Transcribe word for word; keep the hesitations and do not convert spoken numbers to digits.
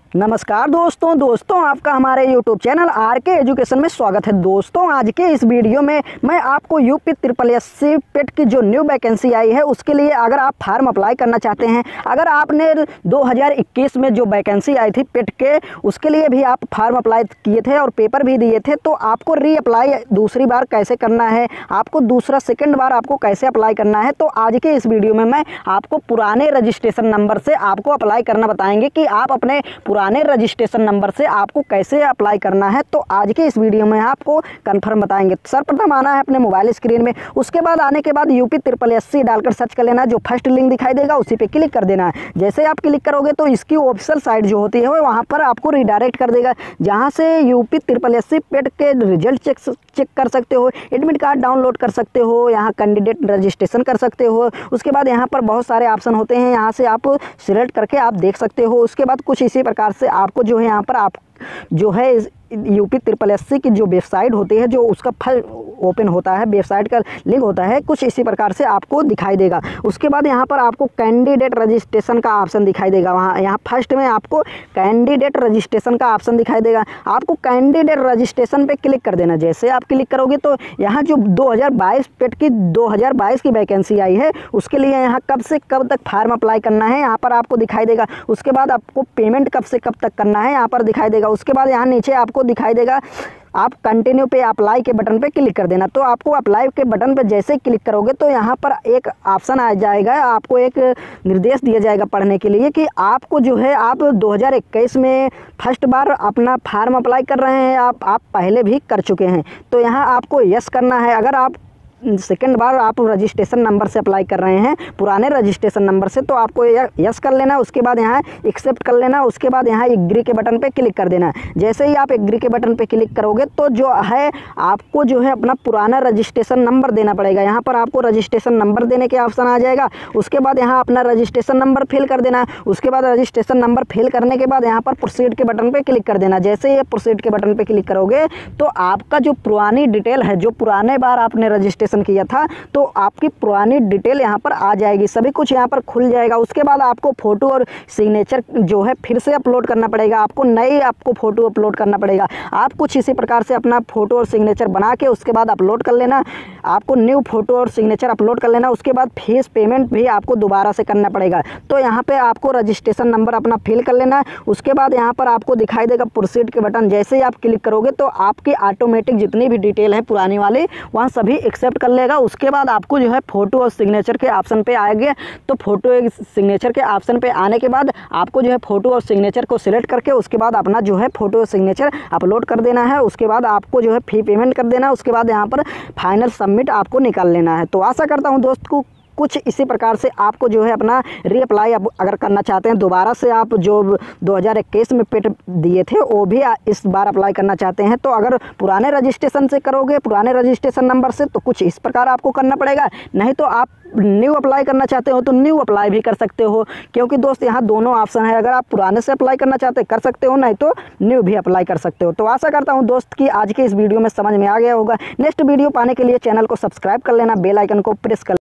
नमस्कार दोस्तों दोस्तों आपका हमारे YouTube channel R K education में स्वागत है। दोस्तों आज के इस वीडियो में मैं आपको UP triple S C PET की जो न्यू वैकेंसी आई है उसके लिए अगर आप फार्म अप्लाई करना चाहते हैं, अगर आपने दो हज़ार इक्कीस में जो वैकेंसी आई थी पेट के उसके लिए भी आप फार्म अप्लाई किए थे और पेपर भी दिए थे, तो आपको री अप्लाई दूसरी बार कैसे करना है, आपको दूसरा सेकेंड बार आपको कैसे अप्लाई करना है, तो आज के इस वीडियो में मैं आपको पुराने रजिस्ट्रेशन नंबर से आपको अप्लाई करना बताएंगे कि आप अपने पुराने रजिस्ट्रेशन नंबर से आपको कैसे अप्लाई करना है। तो आज के इस वीडियो में आपको कंफर्म बताएंगे। सर्वप्रथम आना है अपने मोबाइल स्क्रीन में, उसके बाद आने के बाद यूपी ट्रिपल एस सी डालकर सर्च कर लेना, जो फर्स्ट लिंक दिखाई देगा उसी पे क्लिक कर देना है। जैसे आप क्लिक करोगे तो इसकी ऑफिशियल साइट जो होती है वहाँ पर आपको रिडायरेक्ट कर देगा, जहाँ से UP triple S C PET के रिजल्ट चेक चेक कर सकते हो, एडमिट कार्ड डाउनलोड कर सकते हो, यहाँ कैंडिडेट रजिस्ट्रेशन कर सकते हो। उसके बाद यहाँ पर बहुत सारे ऑप्शन होते हैं, यहाँ से आप सिलेक्ट करके आप देख सकते हो। उसके बाद कुछ इसी प्रकार से आपको जो है यहाँ पर आप जो है यूपी ट्रिपल एस सी की जो वेबसाइट होती है, जो उसका फल ओपन होता है, वेबसाइट का लिंक होता है, कुछ इसी प्रकार से आपको दिखाई देगा। उसके बाद यहाँ पर आपको कैंडिडेट रजिस्ट्रेशन का ऑप्शन दिखाई देगा। वहाँ यहाँ फर्स्ट में आपको कैंडिडेट रजिस्ट्रेशन का ऑप्शन दिखाई देगा, आपको कैंडिडेट रजिस्ट्रेशन पे क्लिक कर देना। जैसे आप क्लिक करोगे तो यहाँ जो दो हज़ार बाईस पेट की दो हज़ार बाईस की वैकेंसी आई है उसके लिए यहाँ कब से कब तक फार्म अप्लाई करना है यहाँ पर आपको दिखाई देगा। उसके बाद आपको पेमेंट कब से कब तक करना है यहाँ पर दिखाई देगा। उसके बाद यहाँ नीचे आपको दिखाई देगा, आप कंटिन्यू पे अप्लाई के बटन पे क्लिक कर देना। तो आपको अप्लाई के बटन पे जैसे क्लिक करोगे तो यहाँ पर एक ऑप्शन आ जाएगा, आपको एक निर्देश दिया जाएगा पढ़ने के लिए कि आपको जो है आप दो हज़ार इक्कीस में फर्स्ट बार अपना फार्म अप्लाई कर रहे हैं, आप आप पहले भी कर चुके हैं, तो यहाँ आपको यस करना है। अगर आप सेकेंड बार आप रजिस्ट्रेशन नंबर से अप्लाई कर रहे हैं पुराने रजिस्ट्रेशन नंबर से, तो आपको यस कर लेना। उसके बाद यहाँ एक्सेप्ट कर लेना। उसके बाद यहाँ एग्री के बटन पे क्लिक कर देना। जैसे ही आप एग्री के बटन पे क्लिक करोगे तो जो है आपको जो है अपना पुराना रजिस्ट्रेशन नंबर देना पड़ेगा। यहाँ पर आपको रजिस्ट्रेशन नंबर देने के ऑप्शन आ जाएगा। उसके बाद यहाँ अपना रजिस्ट्रेशन नंबर फिल कर देना। उसके बाद रजिस्ट्रेशन नंबर फिल करने के बाद यहाँ पर प्रोसीड के बटन पर क्लिक कर देना। जैसे ही प्रोसीड के बटन पर क्लिक करोगे तो आपका जो पुरानी डिटेल है, जो पुराने बार आपने रजिस्ट्रेशन किया था, तो आपकी पुरानी डिटेल यहाँ पर आ जाएगी, सभी कुछ यहाँ पर खुल जाएगा। उसके बाद आपको फोटो और सिग्नेचर जो है फिर से अपलोड करना पड़ेगा, आपको नई आपको फोटो अपलोड करना पड़ेगा। आप कुछ इसी प्रकार से अपना फोटो और सिग्नेचर बना के उसके बाद अपलोड कर लेना। आपको न्यू फोटो और सिग्नेचर अपलोड कर लेना। उसके बाद फीस पेमेंट भी आपको दोबारा से करना पड़ेगा। तो यहाँ पे आपको रजिस्ट्रेशन नंबर अपना फिल कर लेना। उसके बाद यहाँ पर आपको दिखाई देगा प्रोसीड के बटन। जैसे ही आप क्लिक करोगे तो आपकी ऑटोमेटिक जितनी भी डिटेल है पुरानी वाली वहाँ सभी एक्सेप्ट कर लेगा। उसके बाद आपको जो है फोटो और सिग्नेचर के ऑप्शन पे आएंगे, तो फोटो और सिग्नेचर के ऑप्शन पे आने के बाद आपको जो है फोटो और सिग्नेचर को सिलेक्ट करके उसके बाद अपना जो है फोटो और सिग्नेचर अपलोड कर देना है। उसके बाद आपको जो है फी पेमेंट कर देना। उसके बाद यहाँ पर फाइनल सबमिट आपको निकाल लेना है। तो आशा करता हूँ दोस्त को कुछ इसी प्रकार से आपको जो है अपना रीअप्लाई अगर करना चाहते हैं, दोबारा से आप जो दो हज़ार इक्कीस में पेट दिए थे वो भी इस बार अप्लाई करना चाहते हैं, तो अगर पुराने रजिस्ट्रेशन से करोगे पुराने रजिस्ट्रेशन नंबर से तो कुछ इस प्रकार आपको करना पड़ेगा। नहीं तो आप न्यू अप्लाई करना चाहते हो तो न्यू अप्लाई भी कर सकते हो, क्योंकि दोस्त यहाँ दोनों ऑप्शन है। अगर आप पुराने से अप्लाई करना चाहते हैं कर सकते हो, नहीं तो न्यू भी अप्लाई कर सकते हो। तो आशा करता हूँ दोस्त कि आज के इस वीडियो में समझ में आ गया होगा। नेक्स्ट वीडियो पाने के लिए चैनल को सब्सक्राइब कर लेना, बेल आइकन को प्रेस कर